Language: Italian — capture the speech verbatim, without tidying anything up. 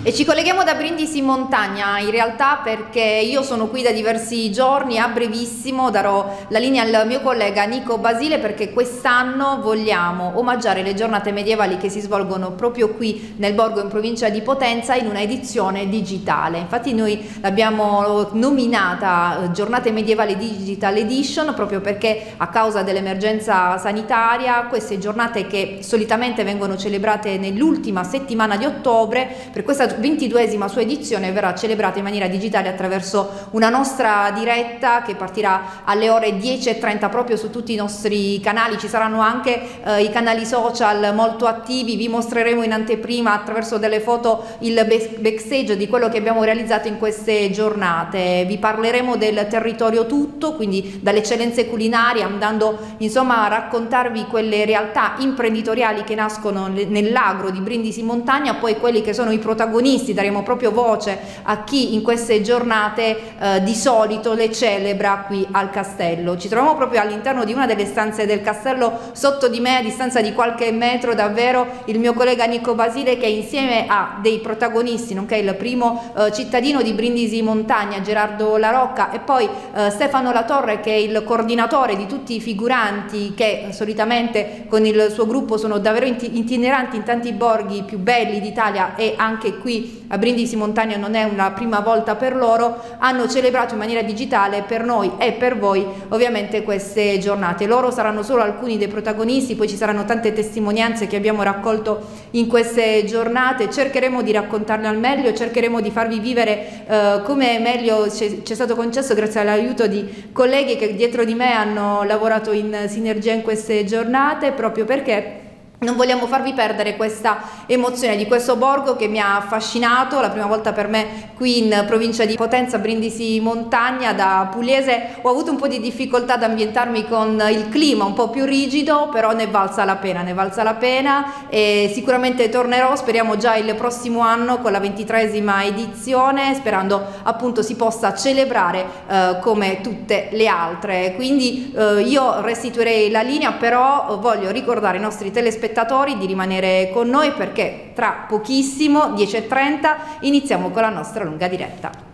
E ci colleghiamo da Brindisi in montagna in realtà perché io sono qui da diversi giorni, a brevissimo darò la linea al mio collega Nico Basile perché quest'anno vogliamo omaggiare le giornate medievali che si svolgono proprio qui nel Borgo in provincia di Potenza in una edizione digitale. Infatti noi l'abbiamo nominata Giornate Medievali Digital Edition proprio perché a causa dell'emergenza sanitaria queste giornate che solitamente vengono celebrate nell'ultima settimana di ottobre, per questa ventiduesima sua edizione verrà celebrata in maniera digitale attraverso una nostra diretta che partirà alle ore dieci e trenta proprio su tutti i nostri canali. Ci saranno anche eh, i canali social molto attivi, vi mostreremo in anteprima attraverso delle foto il backstage di quello che abbiamo realizzato in queste giornate, vi parleremo del territorio tutto, quindi dalle eccellenze culinarie, andando insomma a raccontarvi quelle realtà imprenditoriali che nascono nell'agro di Brindisi in montagna, poi quelli che sono i protagonisti, daremo proprio voce a chi in queste giornate eh, di solito le celebra qui al castello. Ci troviamo proprio all'interno di una delle stanze del castello, sotto di me a distanza di qualche metro davvero il mio collega Nico Basile, che insieme a dei protagonisti, nonché il primo eh, cittadino di Brindisi in montagna Gerardo La Rocca e poi eh, Stefano Latorre, che è il coordinatore di tutti i figuranti che solitamente con il suo gruppo sono davvero itineranti in tanti borghi più belli d'Italia e anche qui a Brindisi montagna non è una prima volta per loro, hanno celebrato in maniera digitale per noi e per voi ovviamente queste giornate. Loro saranno solo alcuni dei protagonisti, poi ci saranno tante testimonianze che abbiamo raccolto in queste giornate, cercheremo di raccontarle al meglio, cercheremo di farvi vivere eh, come meglio ci è stato concesso grazie all'aiuto di colleghi che dietro di me hanno lavorato in sinergia in queste giornate, proprio perché non vogliamo farvi perdere questa emozione di questo borgo che mi ha affascinato, la prima volta per me qui in provincia di Potenza, Brindisi montagna. Da pugliese ho avuto un po' di difficoltà ad ambientarmi con il clima un po' più rigido, però ne valsa la pena, ne valsa la pena e sicuramente tornerò, speriamo già il prossimo anno con la ventitreesima edizione, sperando appunto si possa celebrare eh, come tutte le altre. Quindi eh, io restituirei la linea, però voglio ricordare ai nostri telespettatori di rimanere con noi perché tra pochissimo, dieci e trenta, iniziamo con la nostra lunga diretta.